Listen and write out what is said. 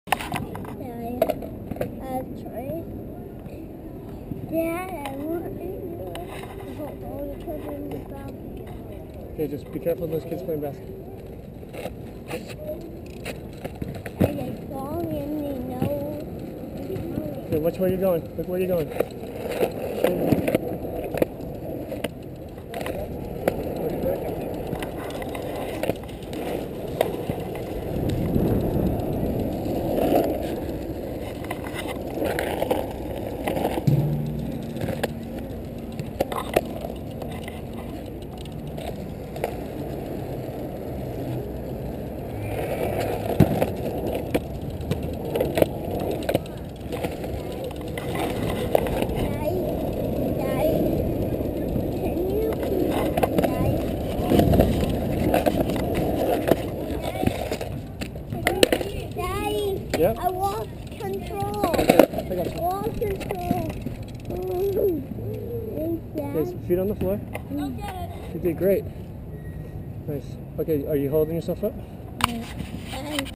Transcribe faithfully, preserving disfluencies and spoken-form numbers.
Daddy, I'll try. Dad, I want to hold all the children in the back. Okay, just be careful of those kids playing basketball. And they fall in the nose. Okay, watch where you're going. Look where you're going. Yep. I want control. Okay, I got you. I want control. Okay, so feet on the floor. Go get it. You did great. Nice. Okay, are you holding yourself up? Yeah.